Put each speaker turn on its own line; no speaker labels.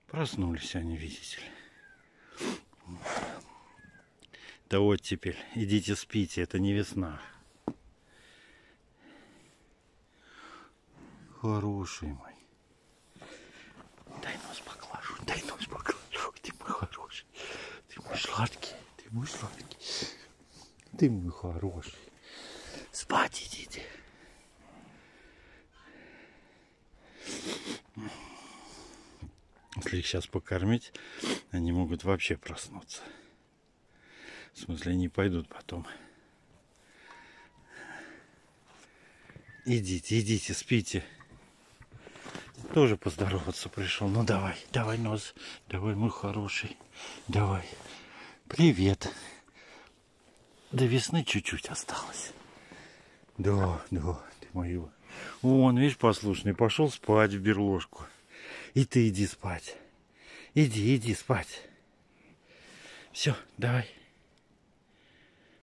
Проснулись они, видите ли. Да вот теперь, идите спите, это не весна. Хороший мой. Дай нос поглажу, дай нос поглажу. Ты мой хороший. Ты мой сладкий. Ты мой сладкий. Ты мой хороший. Спать идите. Если их сейчас покормить, они могут вообще проснуться. В смысле, они пойдут потом. Идите, идите, спите. Тоже поздороваться пришел. Ну давай, давай нос. Давай, мой хороший. Давай. Привет. До весны чуть-чуть осталось. Да, да, ты моего. Вон, видишь, послушный, пошел спать в берложку. И ты иди спать. Иди, иди спать. Все, давай.